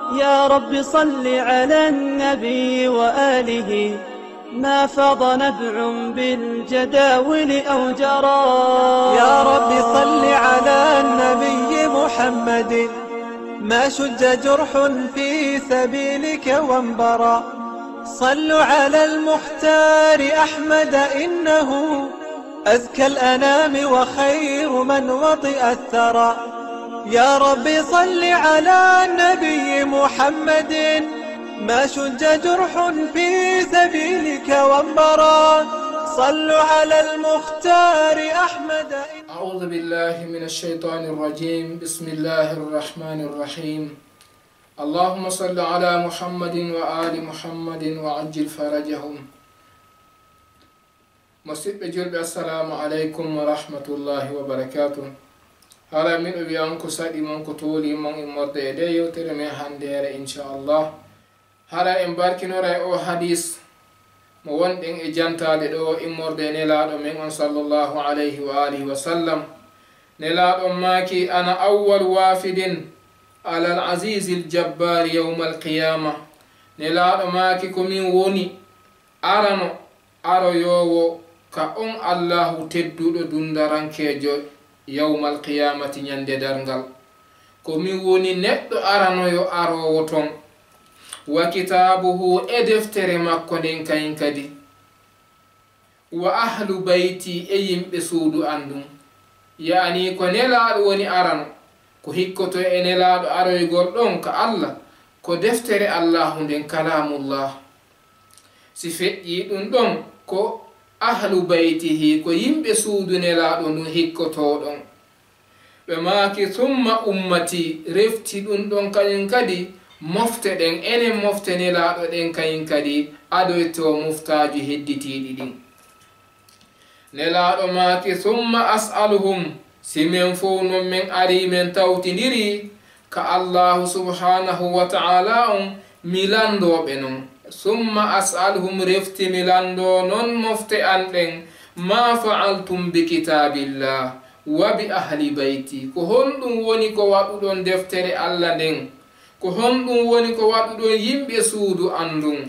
يا رب صل على النبي وآله ما فاض نبع بالجداول أو جرى. يا رب صل على النبي محمد ما شج جرح في سبيلك وانبرى. صلوا على المختار أحمد إنه أزكى الأنام وخير من وطئ الثرى. يا رب صل على النبي محمد ما شج جرح في سبيلك وانبرى. صلوا على المختار أحمد. أعوذ بالله من الشيطان الرجيم. بسم الله الرحمن الرحيم. اللهم صل على محمد وآل محمد وعجل فرجهم. مسيب جلب السلام عليكم ورحمة الله وبركاته. هلا من أبيانكو سادي منكو طولي من إمرد إليه ترمي هندير إن شاء الله. هلا إمباركي نوري أو حديث موان إن إجانتا لدو إمرد نلاد من صلى الله عليه وآله وسلم. نلاد ماكي أنا أول وافد على العزيز الجبار يوم القيامة. نلاد ماكي كمين وني أرانو أرو يوو كأم الله تدو دندران كيجو يوم القيامة نياندي درنغال. كمين وني نتو أرانو يو أرو وطن وكتابه إدفتر مكونين كاين كدي وأهل بيتي أيم بسودو أندون. يعني كنلاد وني أرانو ko hikkoto e nelaaɗo aroygol ɗon ka Allah ko deftere Allahu nden kalamullah. si feƴƴi ɗum ɗon ko ahlu baytihi ko yimɓe suudu nelaaɗo ndun hikkotoɗon ɓe maaki summa ummati refti ɗum ɗon kañum kadi mofte ɗen enen mofte nelaaɗo ɗen kañum kadi adoyto muftaji hedditiɗi ɗin. nelaaɗo maaki summa as'aluhum simen fo non men ari men tawtidiri ka Allahu subhanahu wa ta'ala on milandoɓe non. summa as'aluhum refti milando non mofte an ɗen ma fa'altum bi kitabillah wa bi ahli bayti ko honɗum woni ko waɗuɗon deftere Allah nden ko honɗum woni ko waɗuɗon yimɓe suudu andun.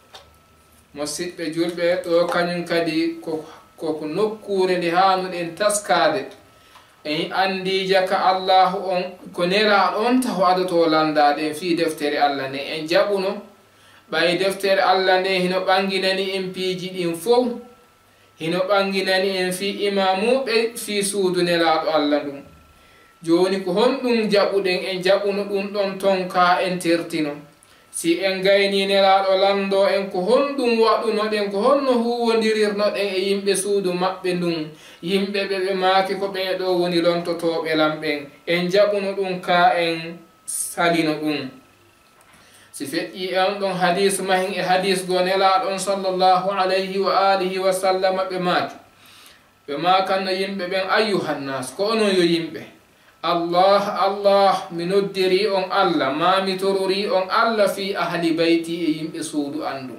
musidɓe julɓe ɗo kañum kadi koko nokkure nde hanuɗen taskade en andija ka Allahu on ko nelaɗo on taho adoto landaɗen fi deftere Allah nden en jaɓuno ɓay deftere Allah nden hino ɓanginani en piiji ɗin fof hino ɓanginani en fi imamuɓe fi suudu nelaɗo Allah ɗum. joni ko honɗum jaɓuɗen en jaɓuno ɗum ɗon ton ka en tertino. si en gayni nelaɗo lando en ko honɗum waɗunoɗen ko honno huwodirirnoɗen e yimɓe suudu maɓɓe ndun yimɓe ɓe maaki ko ɓeɗo woni lontotoɓe lamɓen en jaɓuno ɗum ka en salino ɗum. si feƴƴi en ɗon hadis mahin e hadis go nelaɗon sallallahu alayhi wa alihi wa sallam ɓe maaki ɓe makanno yimɓe ɓen ayyuhannas ko onon yo yimɓe Allah Allah mi noddiri on Allah ma mi torori on Allah fi ahli bayti e yimɓe suudu andu.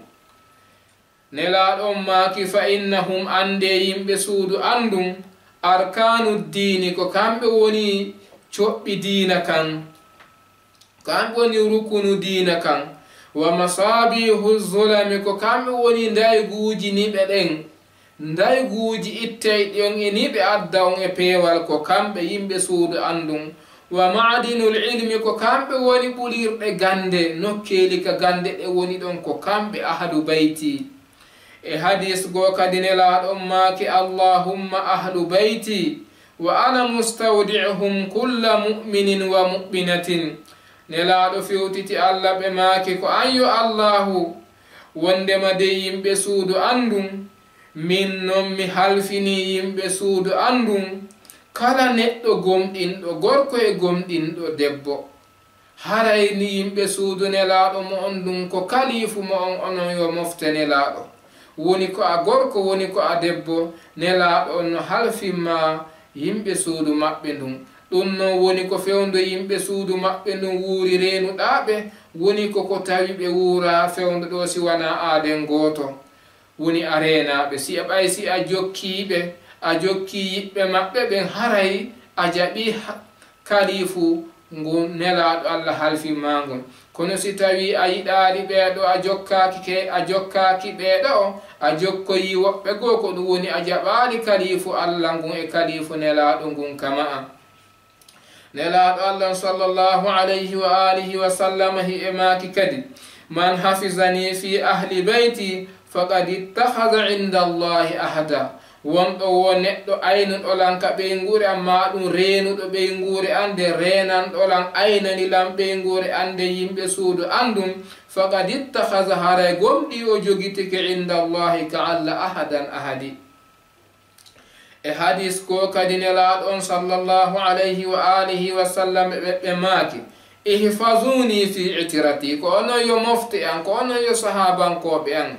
nelaɗon maaki fa innahum ande yimɓe suudu andum arkanu dini ko kamɓe woni coɓɓi diina kan kamɓe woni rukunu diina kan wa masabihu zulami ko kamɓe woni ndayguji niɓe ɗen ndayguji ittey ɗon e niɓe adda on e peewal ko kamɓe yimɓe suudu andum wa ma'dinul ilmi ko kamɓe woni ɓulirɗe gande nokkeli ka gande ɗe woni ɗon ko kamɓe ahlu bayti. e hadis go kadi nelaɗon maaki allahumma ahlu bayti wa ana mustawdi'uhum kulla mu'minin wa mu'minatin. nelaɗo fewtiti Allah ɓe maaki ko anyo Allahu wondema de yimɓe suudu andum min non mi halfini yimɓe suudu andum kala neɗɗo gomɗinɗo gorko e gomɗinɗo debbo haray ni yimɓe suudu nelaɗo mo on ɗum ko kalifu mo on onon yo mofte nelaɗo woni ko a gorko woni ko a debbo nelaɗo on no halfinma yimɓe suudu maɓɓe ndum. ɗum non woni ko fewndo yimɓe suudu maɓɓe ndum wuuri renuɗaɓe woni koko tawi ɓe wuura fewndo ɗo si wana aaden gooto woni a renaɓe. si a ɓay si a jokkiɓe a jokki yiɓɓe maɓɓe ɓen haray a jaɓi kalifu ngu nelaɗo Allah halfinma ngon kono si tawi a yiɗaali ɓeeɗo a jokkaaki ɓeeɗo a jokkoyi woɓɓe goo ko ɗum woni a jaɓaali kalifu allah ngun e kalifu nelaaɗo ngun kama a nelaaɗo allah sallallahu alayhi wa alihi wa sallam hi e maaki kadi man hafizani fi ahli beyti faqad ittakhadha inda allahi ahada wonɗo wo neɗɗo aynuɗolan ka ɓeyngure amma ɗum reenuɗo ɓeyngure ande renanɗolan aynanilan ɓeyngure ande yimɓe suudu andum faqad ittakhadha haray gomɗi o jogitike inda allahi ka allah ahadan ahadi e hadis ko kadi nelaaɗo on sallallahu alayhi wa alihi wa sallam ɓeɓɓe maaki ihfazuni fi itirati ko onon yo mofte an ko onon yo sahabankoɓe an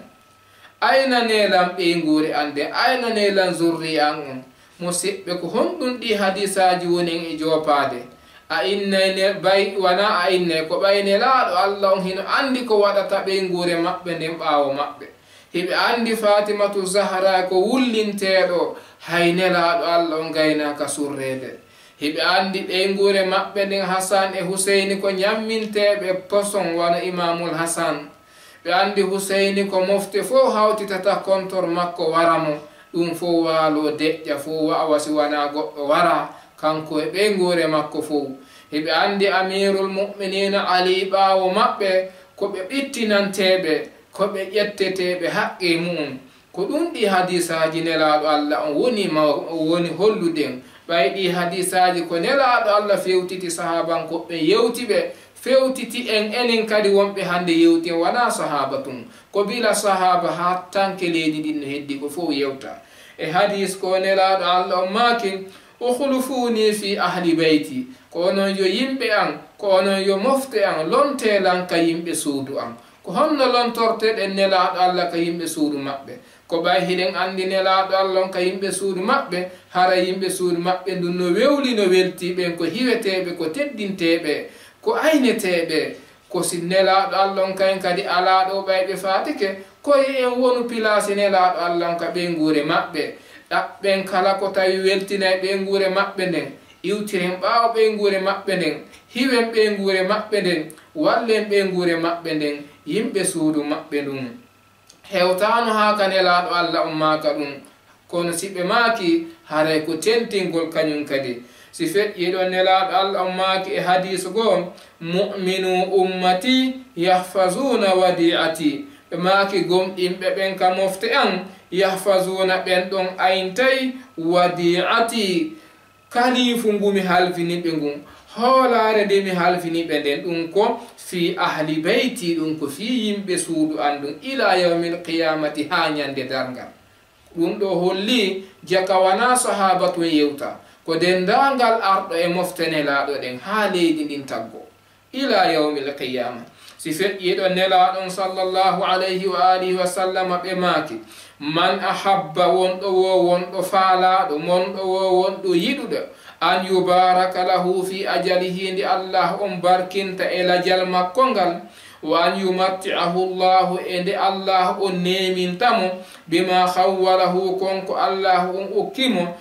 ayna nelan ɓeygure an de ayna nelan zurri an on musidɓe ko honɗum ɗi hadisaji wonin e jopade a innayne bay wona a innay ko ɓaynelaaɗo allah on hino andi ko waɗata ɓeygure maɓɓe nden ɓaawo maɓɓe hiɓe andi fatimatu zahra ko wullinteɗo hay nelaaɗo allah on gaynaka surrede hiɓe andi ɓeygure maɓɓe nden hasan e huseyni ko ñamminteɓe poson wona imamul hasan ɓe andi huseyni ko mofte fof hawtitata kontor makko waramo ɗum fof waalo deƴƴa fof wawasi wona goɗɗo wara kanko e ɓeygure makko fof hiɓe andi amirul muminina ali ɓaawo maɓɓe ko ɓe ɓittinanteɓe ko ɓe ƴetteteɓe haqqe mum ko ɗum ɗi hadisaji nelaaɗo allah on woni holluɗen ɓayɗi hadisaji ko nelaaɗo allah fewtiti sahabankoɓe yewtiɓe fewtiti enen kadi wonɓe hande yewti en wona sahaba tun ko bila sahaba ha tanke leydi ɗin no heddi ko fof yewta e hadis ko nelaaɗo allah on maaki ukhlufuni fi ahli beyti ko onon yo yimɓe an ko onon yo mofte an lontelan ka yimɓe suudu an ko honno lontorteɗen nelaaɗo allah ka yimɓe suudu maɓɓe ko ɓay hiɗen andi nelaaɗo allah on ka yimɓe suudu maɓɓe hara yimɓe suudu maɓɓe ndun no wewli no weltiɓen ko hiweteɓe ko teddinteɓe ko ayneteɓe ko si nelaaɗo allah on kayen kadi alaaɗo ɓayɓe fatike koye en wonu pilasi nelaaɗo allah on ka ɓeygure maɓɓe ɗaɓɓen kala ko tawi weltinay ɓeygure maɓɓe nden iwtiren ɓaawo ɓeygure maɓɓe nden hiwen ɓeygure maɓɓe nden wallen ɓeygure maɓɓe nden yimɓe suudu maɓɓe ɗum hewtano ha ka nelaaɗo allah on maaka ɗum kono siɓe maaki haray ko tentingol kañum kadi si feƴƴiɗo nelaaɗo allah on maaki e hadis goo mu'minu ummati yahfazuna wadi'ati ɓe maaki gomɗinɓe ɓen ka mofte an yahfazuna ɓen ɗon ayntay wadi'ati kalifu ngumi halfiniɓe ngun hoolare nde mi halfiniɓe nden ɗum ko fi ahli beyti ɗum ko fi yimɓe suudu an ɗum ila yawmil qiyamati ha ñande dargal ɗum ɗo holli jaka wana sahaba tun yewta ko dendangal arɗo e mofte nelaaɗo ɗen ha leydi ndin taggo ila yawmil qiyama si feƴƴiɗo nelaaɗon sallallahu alayhi wa alihi wa sallam ɓe maaki man ahabba wonɗo wo wonɗo faalaɗo monɗo wo wonɗo yiɗuɗo an yubaraka lahu fi ajalihi ndi allah on barkinta e lajal makko ngal wa an yumatti'ahu llahu e nde allah on nemintamo bima khawwalahu konko allah on okkimo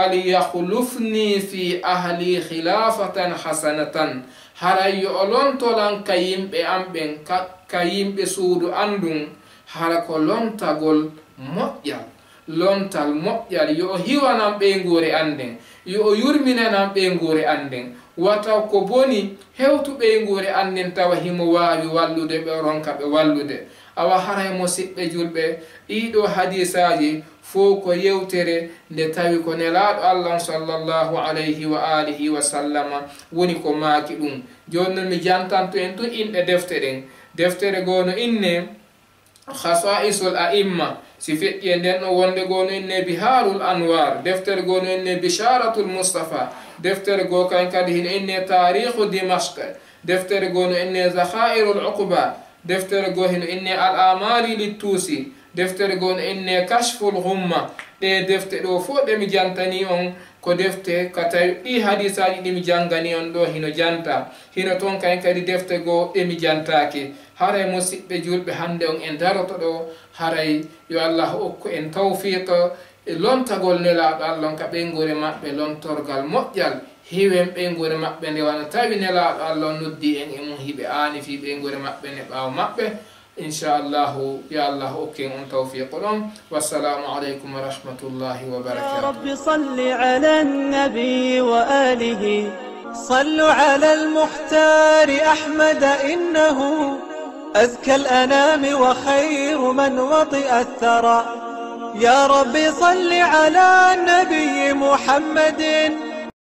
falyahlufni fi ahli khilafatan hasanatan haray yo o lontolan ka yimɓe an ɓen ka yimɓe suudu andun hara ko lontagol moƴƴal lontal moƴƴal yo o hiwanan ɓeygure anden yo o yurminanan ɓeygure anden wata ko boni hewtu ɓeygure anden tawa himo wawi wallude ɓe ronka ɓe wallude awa haray mo siɓɓe julɓe ɗiɗo hadisaji fo ko yewtere nde tawi ko nelaaɗo allah sallallahu alayhi wa alihi wa sallama woni ko maaki ɗum joni noon mi jantanto en tun inɗe defte ɗen deftere gono inne khasa'isul a'imma si feƴƴi e nden ɗo wonde gono inne biharul anwar deftere gono inne bisharatul mustafa deftere go kan kadi hino inne tarikhu dimashq deftere gono inne zakhairul uqba deftere go hino inne al amali littusi deftere gono inne kashful ghumma ɗe defte ɗo fof ɗe mi jantani on ko defte ka tawi ɗi hadisaji ɗi mi jangani on ɗo hino janta hino toon kayen kadi defte goo ɗe mi jantaki haray musidɓe julɓe hande on en daroto ɗo haray yo allah okku en tawfiqa e lontagol nelaaɗo allah on ka ɓeygure maɓɓe lontorgal moƴƴal hiwen ɓengore maɓɓe nde wana tawi nelaɗo Allah noddi en e mum hiɓe aani fi ɓengore maɓɓe ne ɓaawa maɓɓe inchallahu ya Allah okken on tawfiqo ɗon wassalamu aleykum wa rahmatullahi wa barakatuh. يا رب صل على النبي وآله صلوا على المختار أحمد إنه أزكى الأنام وخير من وطئ الثرى. يا رب صل على النبي محمد